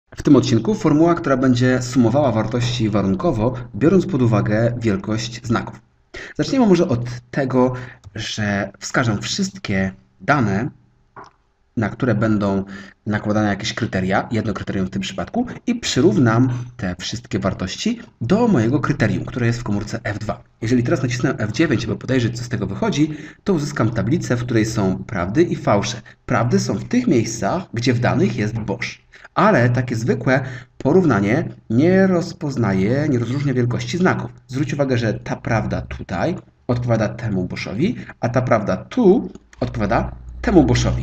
W tym odcinku formuła, która będzie sumowała wartości warunkowo, biorąc pod uwagę wielkość znaków. Zaczniemy może od tego, że wskażę wszystkie dane, na które będą nakładane jakieś kryteria, jedno kryterium w tym przypadku, i przyrównam te wszystkie wartości do mojego kryterium, które jest w komórce F2. Jeżeli teraz nacisnę F9, aby podejrzeć, co z tego wychodzi, to uzyskam tablicę, w której są prawdy i fałsze. Prawdy są w tych miejscach, gdzie w danych jest Bosch. Ale takie zwykłe porównanie nie rozpoznaje, nie rozróżnia wielkości znaków. Zwróć uwagę, że ta prawda tutaj odpowiada temu Boschowi, a ta prawda tu odpowiada temu Boschowi.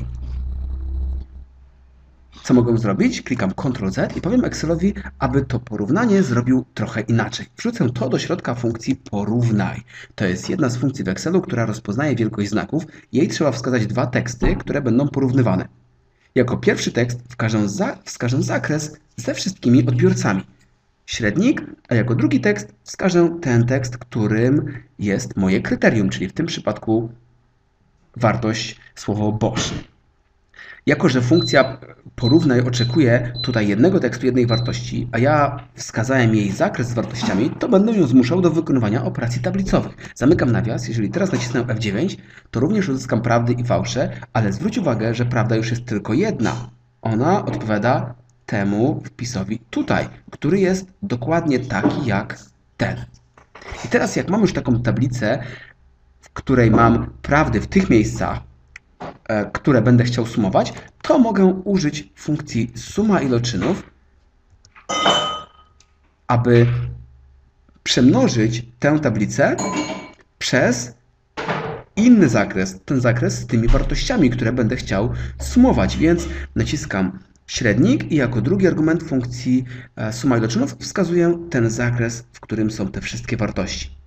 Co mogę zrobić? Klikam Ctrl Z i powiem Excelowi, aby to porównanie zrobił trochę inaczej. Wrzucę to do środka funkcji porównaj. To jest jedna z funkcji w Excelu, która rozpoznaje wielkość znaków. Jej trzeba wskazać dwa teksty, które będą porównywane. Jako pierwszy tekst wskażę zakres ze wszystkimi odbiorcami. Średnik, a jako drugi tekst wskażę ten tekst, którym jest moje kryterium, czyli w tym przypadku wartość słowo Bosch. Jako że funkcja porównaj oczekuje tutaj jednego tekstu, jednej wartości, a ja wskazałem jej zakres z wartościami, to będę ją zmuszał do wykonywania operacji tablicowych. Zamykam nawias. Jeżeli teraz nacisnę F9, to również uzyskam prawdy i fałsze, ale zwróć uwagę, że prawda już jest tylko jedna. Ona odpowiada temu wpisowi tutaj, który jest dokładnie taki jak ten. I teraz jak mam już taką tablicę, w której mam prawdy w tych miejscach, które będę chciał sumować, to mogę użyć funkcji suma iloczynów, aby przemnożyć tę tablicę przez inny zakres, ten zakres z tymi wartościami, które będę chciał sumować, więc naciskam średnik i jako drugi argument funkcji suma iloczynów wskazuję ten zakres, w którym są te wszystkie wartości.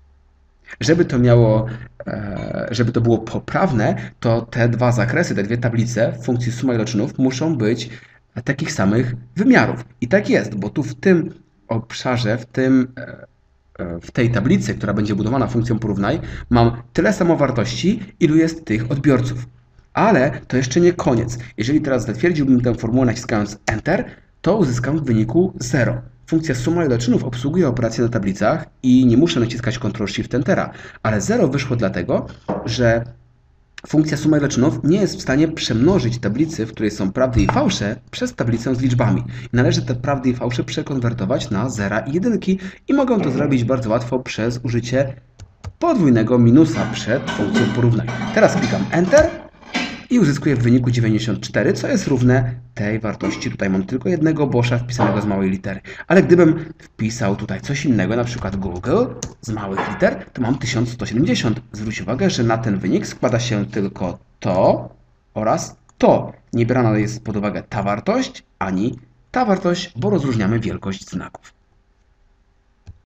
Żeby to było poprawne, to te dwa zakresy, te dwie tablice w funkcji suma iloczynów muszą być takich samych wymiarów. I tak jest, bo tu w tym obszarze, w tej tablicy, która będzie budowana funkcją porównaj, mam tyle samo wartości, ilu jest tych odbiorców. Ale to jeszcze nie koniec. Jeżeli teraz zatwierdziłbym tę formułę naciskając Enter, to uzyskam w wyniku 0. Funkcja suma iloczynów obsługuje operacje na tablicach i nie muszę naciskać Ctrl-Shift-Entera, ale 0 wyszło dlatego, że funkcja suma iloczynów nie jest w stanie przemnożyć tablicy, w której są prawdy i fałsze, przez tablicę z liczbami. Należy te prawdy i fałsze przekonwertować na zera i jedynki i mogę to zrobić bardzo łatwo przez użycie podwójnego minusa przed funkcją porównaj. Teraz klikam Enter i uzyskuję w wyniku 94, co jest równe tej wartości. Tutaj mam tylko jednego Boscha wpisanego z małej litery. Ale gdybym wpisał tutaj coś innego, na przykład Google z małych liter, to mam 1170. Zwróć uwagę, że na ten wynik składa się tylko to oraz to. Nie brana jest pod uwagę ta wartość, ani ta wartość, bo rozróżniamy wielkość znaków.